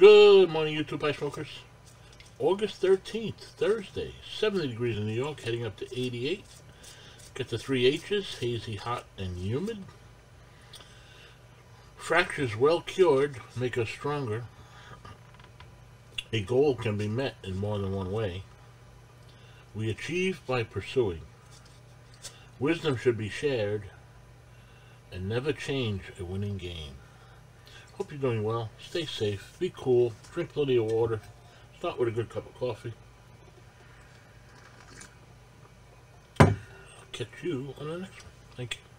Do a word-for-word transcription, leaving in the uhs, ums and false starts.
Good morning, YouTube Pie Smokers. August thirteenth, Thursday, seventy degrees in New York, heading up to eighty-eight. Get the three H's, hazy, hot, and humid. Fractures well cured make us stronger. A goal can be met in more than one way. We achieve by pursuing. Wisdom should be shared, and never change a winning game. Hope you're doing well. Stay safe. Be cool. Drink plenty of water. Start with a good cup of coffee. I'll catch you on the next one. Thank you.